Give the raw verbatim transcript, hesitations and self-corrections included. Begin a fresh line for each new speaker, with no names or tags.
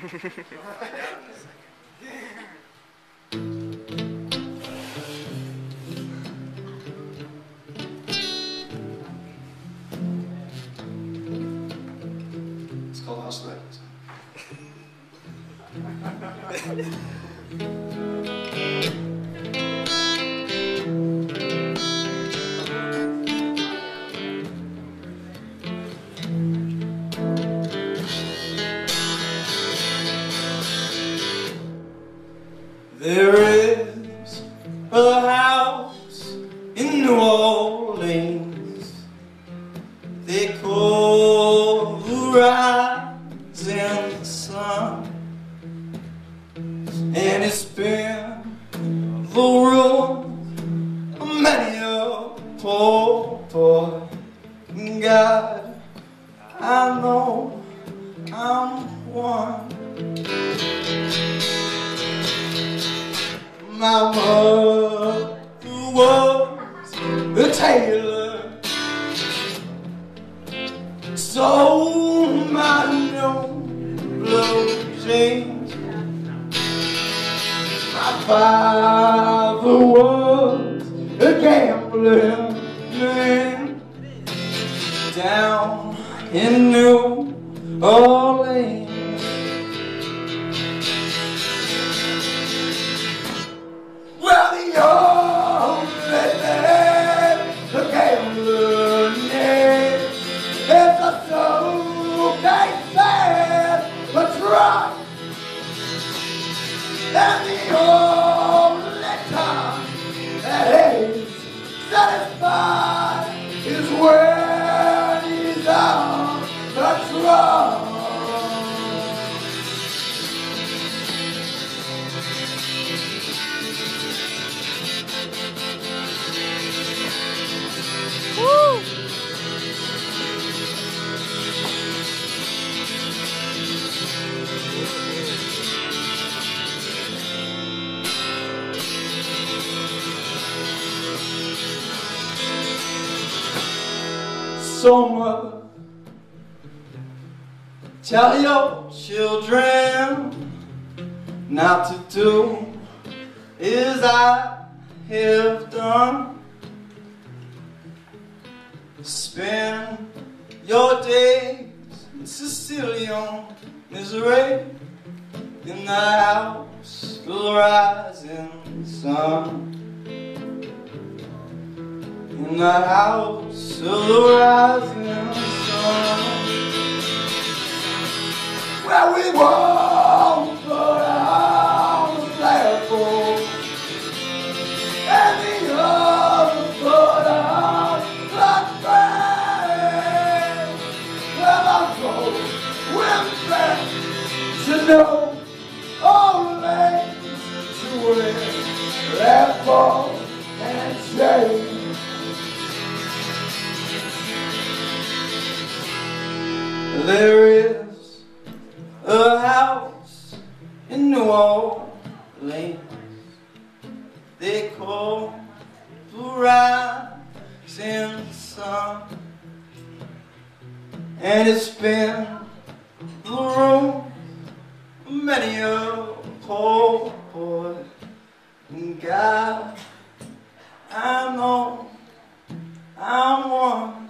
It's called House Nite.
There is a house in New Orleans they call the rising sun, and it's been the ruin of many a poor boy. God, I know I'm one. My mother was a tailor, sold my new blue jeans. My father was a gambling man down in New Orleans. Well, the only thing the gambler needs is a suitcase and a truck. And the only time that he's satisfied is when he's on the truck.
Woo!
So much tell your children not to do as I have done. Spend your days in Sicilian misery in the house of the rising sun. In the house of the rising sun, where we won't put on the flagpole and the other put on the flag. Well, I'll go with back to know only to wear that ball and shade. There is a house in New Orleans they call the rising sun, and it's been the room of many a poor boy. And God, I know I'm one.